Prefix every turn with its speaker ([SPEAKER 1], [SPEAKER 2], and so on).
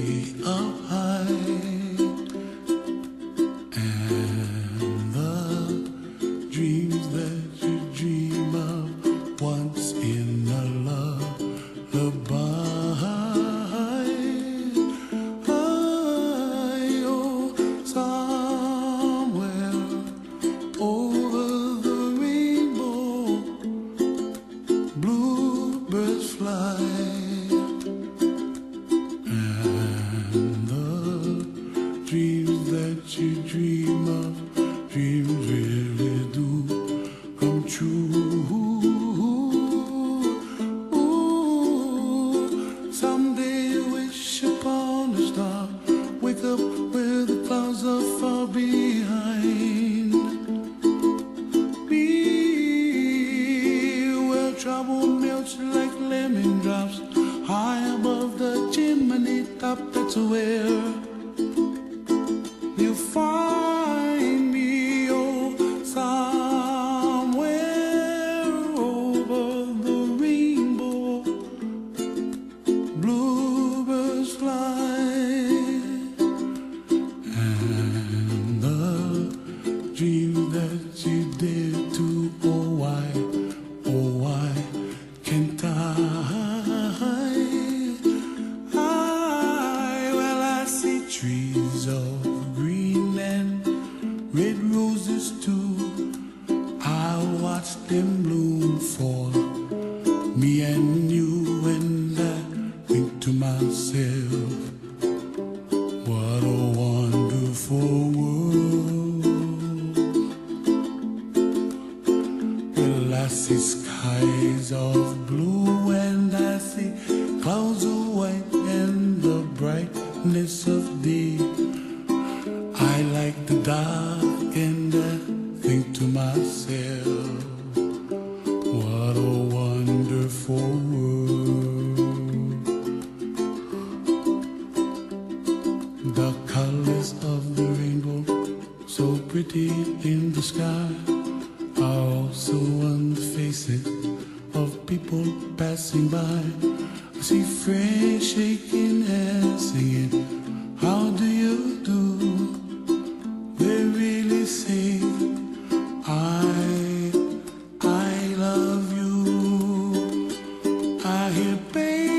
[SPEAKER 1] up high, and the dreams that you dream of once in a lullaby. Oh, somewhere over the rainbow, bluebirds fly. Dreams that you dream of, dreams really do come true. Ooh, someday wish upon a star, wake up where the clouds are far behind. Be where trouble melts like lemon drops, high above the chimney top. That's where you find me, oh, somewhere over the rainbow, bluebirds fly, and the dreams that you dare to, oh why can't I? Well, I see trees of green and red roses too. I watch them bloom for me and you, and I think to myself, what a wonderful world. Well, I see skies of blue and I see clouds of white and the brightness of day. I like the dark and I think to myself, what a wonderful world. The colors of the rainbow, so pretty in the sky, are also on the faces of people passing by. I see friends shaking hands, singing, how do you do? They really say, I love you. I hear baby